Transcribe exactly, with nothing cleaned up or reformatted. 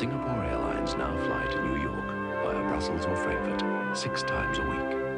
Singapore Airlines now fly to New York via Brussels or Frankfurt six times a week.